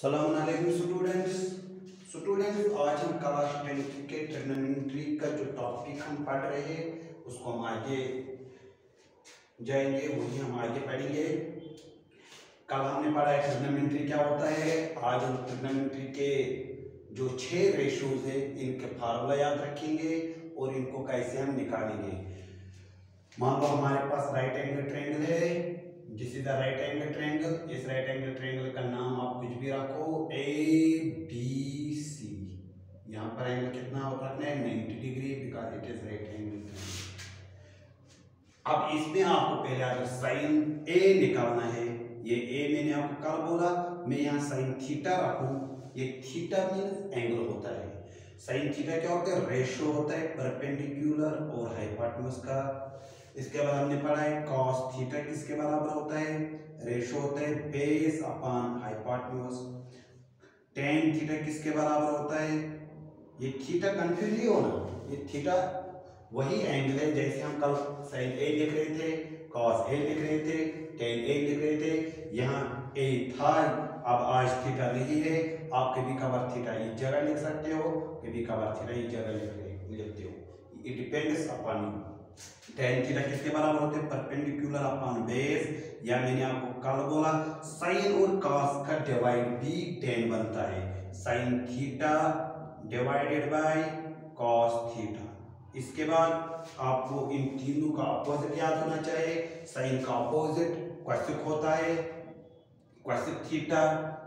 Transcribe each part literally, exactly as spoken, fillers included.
सलाम अलैकुम students students आज हम क्लास टेंथ के ट्रिग्नोमेट्री का जो टॉपिक हम पढ़ रहे हैं उसको हम आगे जाएंगे, वही हम आगे पढ़ेंगे। कल हमने पढ़ा है ट्रिग्नोमेट्री क्या होता है। आज हम ट्रिग्नोमेट्री के जो छह रेशोज है इनके फार्मूला याद रखेंगे और इनको कैसे हम निकालेंगे। मान लो हमारे पास राइट एंगल ट्रायंगल है, this is the right angle triangle. इस राइट एंगल ट्रायंगल का नाम आप कुछ भी रखो, ए बी सी। यहाँ पर एंगल कितना रखना है, ninety degree, because it is right angle triangle. अब इसमें आपको पहले अगर साइन ए निकालना है, ये ए मैंने आपको कल बोला, मैं यहाँ साइन थीटा रखूं, ये थीटा मीन्स एंगल होता है। साइन थीटा क्या होता है, रेशो होता है परपेंडिकुलर और हाइपोटेन्यूज का। इसके बाद हमने पढ़ा है cos थीटा किसके बराबर होता है, रेशो होता है base upon hypotenuse. tan theta किसके बराबर होता है, ये थीटा कंफ्यूज नहीं होना, ये थीटा वही एंगल है जैसे हम कल sin a लिख रहे थे, cos a लिख रहे थे, tan a लिख रहे थे। यहाँ a था, अब आज थीटा नहीं है। आप कभी कभार थीटा इस जगह लिख सकते हो, कभी कभार थीटा इस जगह लिख लिखते हो, it depends upon you. tan theta किसके बराबर होते हैं, परपेंडिकुलर अपॉन बेस, या मैंने आपको कल बोला sin और cos का डिवाइड भी tan बनता है, sin theta divided by cos theta. इसके बाद आपको इन तीनों का अपोजिट याद होना चाहिए। sin का अपोजिट क्वेसिक होता है, क्वेसिक थीटा,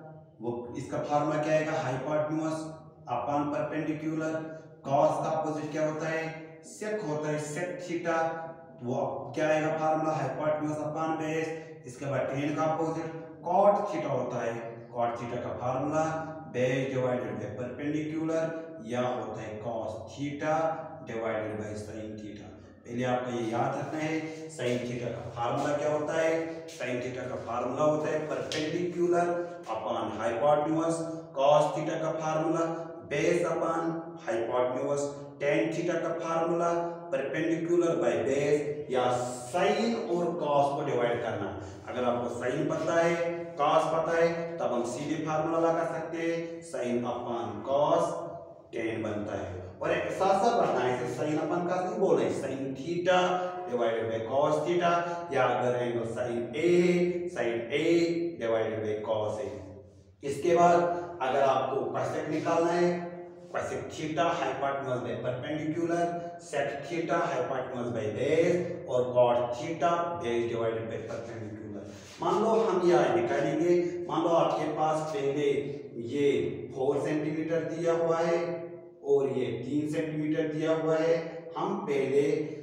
वो इसका फार्मूला क्या आएगा, हाइपोटेन्यूज अपॉन परपेंडिकुलर। cos का अपोजिट क्या होता है, सेक होता है, सेक थीटा, वो क्या आएगा फार्मूला, हाइपोटेन्यूज अपॉन बेस। इसके बाद tan का अपोजिट cot थीटा होता है, cot थीटा का formula base divided by perpendicular, या होता है cos theta divided by sin theta. पहले आपको ये याद रखना है, sin थीटा का फार्मूला क्या होता है, sin थीटा का फार्मूला होता है perpendicular upon hypotenuse, cos theta का formula base upon hypotenuse, tan theta का फार्मूला परपेंडिकुलर बाय बेस, या sin और cos को डिवाइड करना। अगर आपको sin पता है, cos पता है, तब हम सीधे फार्मूला लगा सकते हैं, sin अपॉन cos tan बनता है। और एक साथ साथ बढ़ना है, इसे sin अपॉन cos नहीं बोल रहे, sin theta divided by cos theta, या अगर angle sin A sin A divided by cos A। इसके बाद अगर आपको cosec निकालना है, cosec theta hypotenuse by perpendicular, sec theta hypotenuse by base, और cot theta base divided by perpendicular. मान लो हम यह निकालेंगे, मान लो आपके पास पहले ये फोर सेंटीमीटर दिया हुआ है और ये तीन सेंटीमीटर दिया हुआ है। हम पहले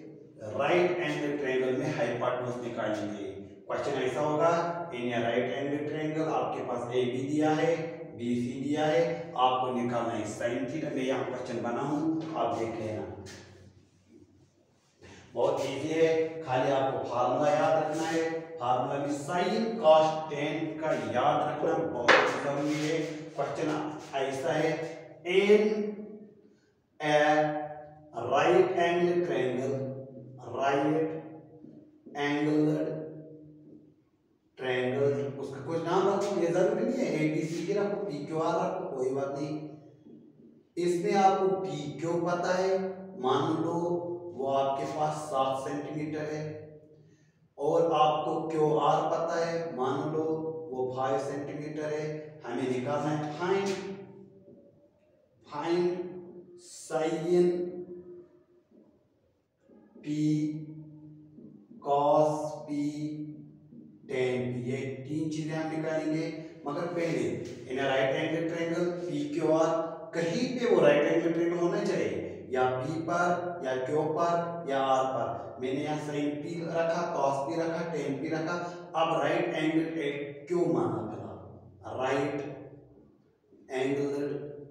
राइट एंगल ट्रायंगल में हाइपोटेन्यूज निकालेंगे। क्वेश्चन ऐसा होगा, in a right angle triangle आपके पास ए बी दिया है, बी सी दिया है, आपको निकालना है sin थीटा। मैं यहाँ क्वेश्चन बनाऊं, आप देख लेना, बहुत इजी है, खाली आपको फार्मूला याद रखना है। फार्मूला में sin cos tan का याद रखना बहुत जरूरी है। क्वेश्चन ऐसा है, in a right angle triangle, right angle triangle, उसका कुछ नाम रखो, ये जरूरी नहीं है ए बी सी रखो, पी क्यू आर रखो, कोई बात नहीं। इसमें आपको पी क्यू पता है, मान लो वो आपके पास सात सेंटीमीटर है, और आपको क्यू आर पता है, मान लो वो फाइव सेंटीमीटर है। हमें निकालना है find find sine P cos P tan p, ये तीन चीजें हम निकालेंगे। मगर पहले in right angle triangle P Q R, कहीं पे वो राइट एंगल ट्रायंगल होना चाहिए, या p पर, या q पर, या r पर। मैंने यहाँ sin p रखा, cos p रखा, tan p रखा। अब राइट एंगल एट क्यों माना, फिलहाल राइट एंगल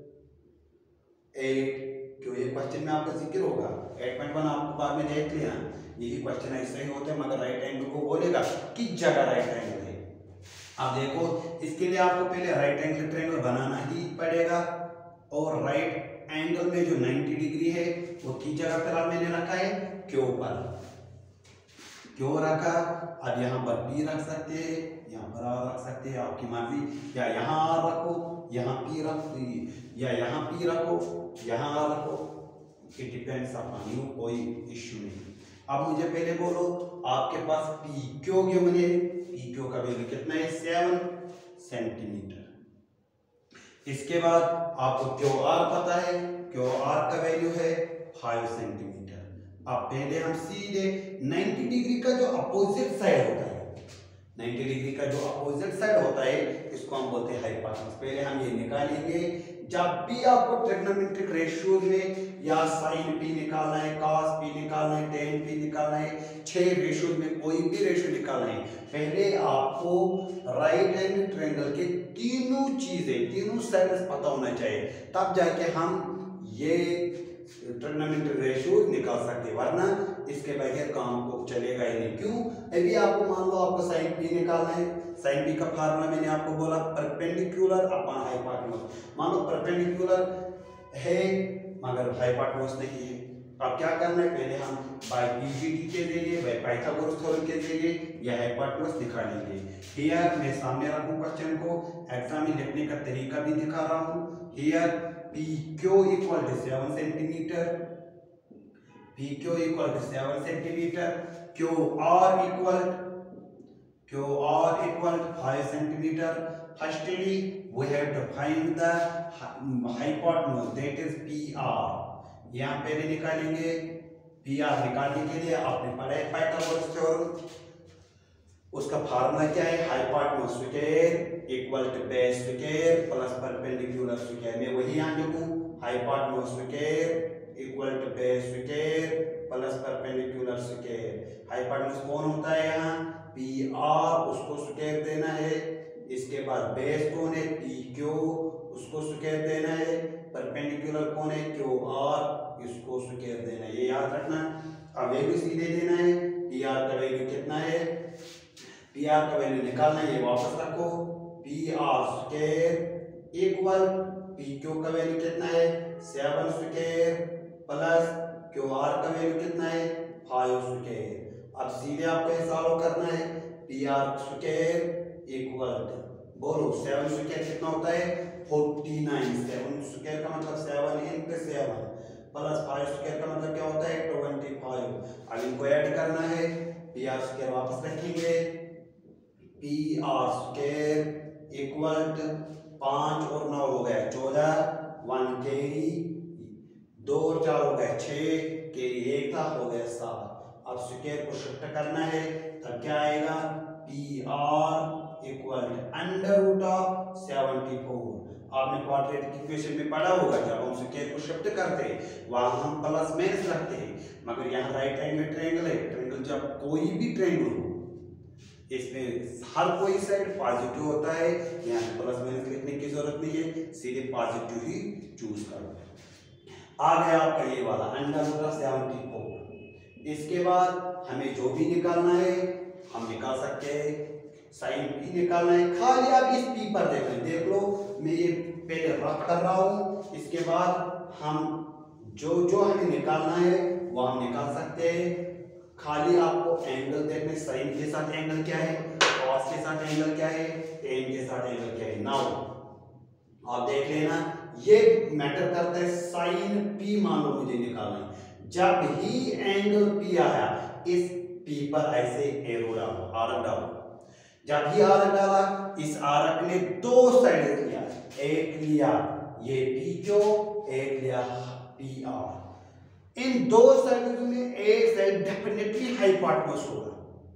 एट क्यों, ये क्वेश्चन में आपका जिक्र होगा, एट पॉइंट वन आपको बाद में देख लेना, यही क्वेश्चन ऐसे ही होते हैं। मगर राइट एंगल को बोलेगा किस जगह राइट एंगल है। अब देखो, इसके लिए आपको पहले राइट एंगल ट्रायंगल बनाना ही पड़ेगा, और राइट एंगल में जो नाइंटी डिग्री है वो किस जगह पर मैंने रखा है, क्यों पर, क्यों रखा। अब यहाँ पर बी रख सकते हैं, यहाँ पर आर रख सकते हैं, आपकी मर्जी, या यहाँ आर रखो यहाँ पी रख या यहाँ पी रखो, यहाँ आर रखो, इट डिपेंड्स अपॉन यू, कोई इश्यू नहीं। अब मुझे पहले बोलो, आपके पास पी क्यू गिवन है, पी क्यू का वैल्यू कितना है, सेवन सेंटीमीटर। इसके बाद आपको क्यू आर पता है, क्यू आर का वैल्यू है फाइव सेंटीमीटर। अब पहले हम सीधे नाइन्टी डिग्री का जो अपोजिट साइड होता है, नाइन्टी डिग्री का जो अपोजिट साइड होता है, इसको हम बोलते हैं हाइपोटेनस। पहले हम ये निकालेंगे, जब भी आपको ट्रिग्नोमेट्रिक रेशियोज में या साइन पी निकालना है, कॉस पी निकालना है, टेन पी निकालना है, छह रेशियोज में कोई भी रेशियो निकालना है, पहले आपको राइट हैंड ट्रायंगल के तीनों चीजें, तीनों साइड्स पता होना चाहिए, तब जाके हम ये ट्रिग्नोमेट्रिक रेशियो निकाल सकते, वरना इसके बगैर काम को चलेगा ही नहीं। क्यों? अभी आपको मान लो आपको साइन पी निकालना है, साइन पी का फार्मूला मैंने आपको बोला परपेंडिकुलर अपॉन हाइपोटेनस। मान लो परपेंडिकुलर है मगर हाइपोटेनस नहीं है, अब क्या करना है, पहले हम बाय पीजीटी के जरिए, बाय पाइथागोरस थ्योरम के जरिए यह हाइपोटेनस निकालेंगे। हियर मैं सामने रखूं क्वेश्चन को, एग्जाम में लिखने का तरीका भी दिखा रहा हूं। Here P Q equal to seven centimetre, P Q equal to seven centimetre, Q R equal Q R equal five centimetre. Firstly we have to find the hypotenuse, that is P R. यहाँ पहले निकालेंगे, P R निकालने के लिए आपने पढ़ा है Pythagoras theorem, उसका फार्मूला क्या है, hypotenuse square equal to base square plus perpendicular square. मैं वही यहाँ लिखूं, hypotenuse square equal to base square plus perpendicular square. Hypotenuse कौन होता है यहाँ, पी आर, उसको स्क्वायर देना है। इसके बाद बेस कौन है, पी क्यू, उसको स्क्वायर देना है। परपेंडिकुलर कौन है, क्यू आर, इसको स्क्वायर देना है, ये याद रखना। अब वैल्यू सीधे देना है, पी आर का वैल्यू कितना है, पी आर का वैल्यू निकालना है, ये वापस रखो, P R square equal P Q का वैल्यू कितना है, seven square plus Q R का वैल्यू कितना है, फाइव स्क्वायर। अब सीधे आपको ये सॉल्व करना है, पी आर स्क्वायर इक्वल बोलो सेवन स्क्वायर कितना होता है, फोर्टी नाइन। सेवन स्क्वायर का मतलब seven into seven plus five square का मतलब क्या होता है, ट्वेंटी फाइव। अब इनको ऐड करना है, पी आर स्क्वायर वापस रखेंगे, पी आर स्क्वायर इक्वल पांच और नौ हो गया चौदह, वन कैरी, दो और चार हो गए छह, कैरी एक था, हो गया सात। अब स्क्वायर को शिफ्ट करना है, तब क्या आएगा, P R equal under root of seventy four. आपने क्वाड्रेटिक इक्वेशन में पढ़ा होगा, जब हम स्क्वायर को शिफ्ट करते हैं वहां हम प्लस माइनस रखते हैं, मगर यहाँ राइट हैंड में ट्रायंगल है, ट्रायंगल जब कोई भी ट्रायंगल हो इसमें हर कोई साइड पॉजिटिव होता है, यहाँ प्लस माइनस लिखने की जरूरत नहीं है, सीधे पॉजिटिव ही चूज करो। आ गया आपका ये वाला under root of seventy four. इसके बाद हमें जो भी निकालना है हम निकाल सकते हैं, साइन पी निकालना है, खाली आप इस पी पर देख लें, देख लो मैं ये पहले रफ कर रहा हूं। इसके बाद हम जो जो हमें निकालना है वो हम निकाल सकते हैं, खाली आपको एंगल देखने, साइन के साथ एंगल क्या है, कॉस के साथ एंगल क्या है, टेन के साथ एंगल क्या है। नाउ आप देख लेना, ये मैटर करता है साइन पी मान लो मुझे निकालना है, जब ही एंगल पी आया इस पी पर ऐसे एरो डालो, आर्क डालो, जब ही आर्क डाला इस आर्क ने दो साइड लिया, एक लिया ये पी क्यू, एक लिया पी आर। इन दो साइड में एक साइड डेफिनेटली हाइपोटेन्यूज होगा,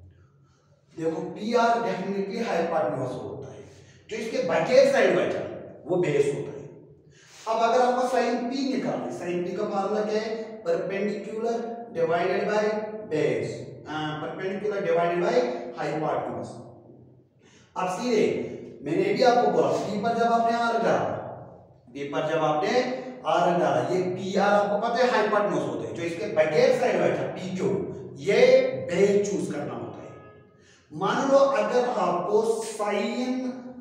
देखो पी आर डेफिनेटली हाइपोटेन्यूज होता है, जो इसके बगैर साइड बचा वो बेस होता है। अब अगर आपको साइन पी निकालना है, साइन पी का फार्मूला क्या है, perpendicular divided by base, perpendicular divided by hypotenuse. अब सीधे मैंने भी आपको बोला, पी पर जब आपने आर डाला, पी पर जब आपने आर डाला, ये पी आर आपको पता है हाइपोटेन्यूज होते हैं, जो इसके बगैर साइड बैठा पी क्यू, ये बेस चूज करना होता है। मान लो अगर आपको साइन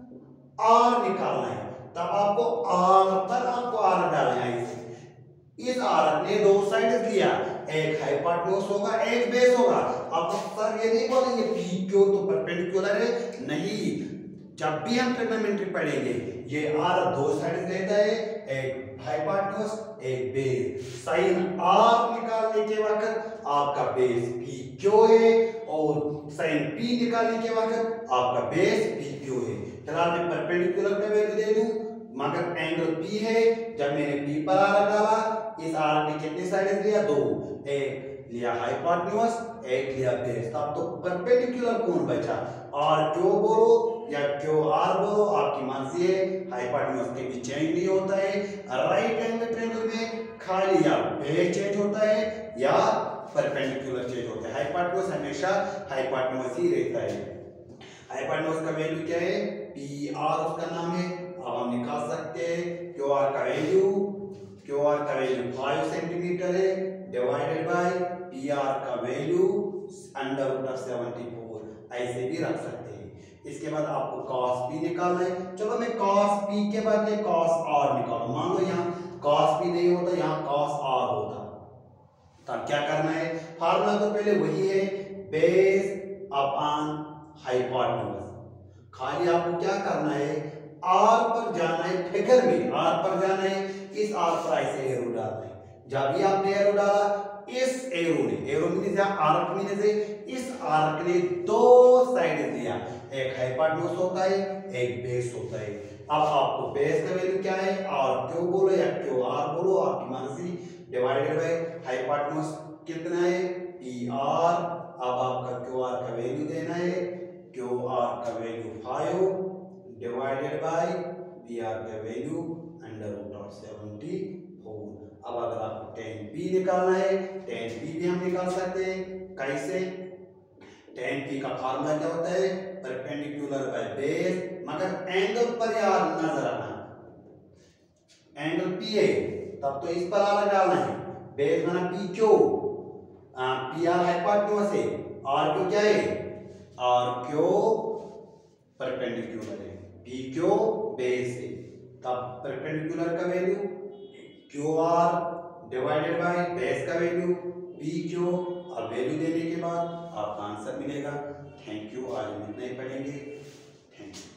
आर निकालना है, तब आपको आर पर आपको आर डालना है, इस आर ने दो साइड दिया, एक हाइपोटेन्यूज होगा एक बेस होगा। आप सर ये नहीं बोलेंगे पी क्यू तो परपेंडिकुलर है, नहीं, जब भी हम ट्रिग्नोमेट्री पढ़ेंगे ये आर दो साइड लेता है, एक हाइपोटेन्यूज एक बेस। साइन आर निकालने के वक्त आपका बेस पी क्यू है और साइन पी निकालने के वक्त आपका बेस पी क्यू है। फिलहाल मैं परपेंडिकुलर का वैल्यू दे दूं, मगर एंगल पी है। जब मैंने पी पर आर डाला, इस आर ने कितने साइड लिया? दो। एक लिया हाइपोटेन्यूज, एक लिया बेस। तब तो परपेंडिकुलर कौन बचा? आर क्यू बोलो या क्यू आर बोलो, आपकी मर्जी है। हाइपोटेन्यूज के भी चेंज नहीं होता है। राइट एंगल ट्रायंगल में खाली या बेस चेंज होता है या परपेंडिकुलर चेंज होता है। हाइपोटेन्यूज हमेशा हाइपोटेन्यूज ही रहता है। हाइपोटेन्यूज का वैल्यू क्या है? पी आर उसका नाम है। अब हम निकाल सकते हैं क्यू आर का वैल्यू, क्यू आर का वैल्यू पाँच सेंटीमीटर है डिवाइडेड बाय पी आर का वैल्यू अंडर रूट ऑफ चौहत्तर, ऐसे भी रख सकते हैं। इसके बाद आपको cos p निकालना है। चलो मैं cos p के बदले cos r निकालूं। मान लो यहाँ cos p नहीं होता, यहाँ cos r होता, तब क्या करना है? फार्मूला तो पहले वही है, बेस अपॉन हाइपोटेन्यूज। खाली आपको क्या करना है? r पर जाना है, फिगर में r पर जाना है, इस r पर ऐसे एरो डालना है। जब भी आपने एरो डाला, इस एरो ने, एरो मीन्स आर्क मीन्स इस आर्क ने दो साइड दिया, एक हाइपोटेन्यूज होता है, एक बेस होता है। अब आपको बेस का वैल्यू क्या है? आर क्यू बोलो या क्यू आर बोलो, आपकी मर्जी, डिवाइडेड बाय हाइपोटेन्यूज कितना है? P R. अब आपका क्यू आर का वैल्यू देना है, क्यू आर का value five divided by P R का वैल्यू अंडर रूट ऑफ चौहत्तर। अब अगर आपको टेन पी निकालना है, टेन पी भी हम निकाल सकते हैं। कैसे? टेन पी का फार्मूला क्या होता है? परपेंडिकुलर बाय बेस, मगर एंगल पर यार नजर रखना, एंगल पी है तब तो इस पर आर डालना है। बेस माना P Q, P R hypotenuse है, आर क्यू क्या है? आर क्यू परपेंडिकुलर है, पी क्यू बेस है। तब परपेंडिकुलर का value Q R divided by base का वैल्यू पी क्यू। अब वैल्यू देने के बाद आपका आंसर मिलेगा। Thank you. आज हम इतना ही पढ़ेंगे। Thank you.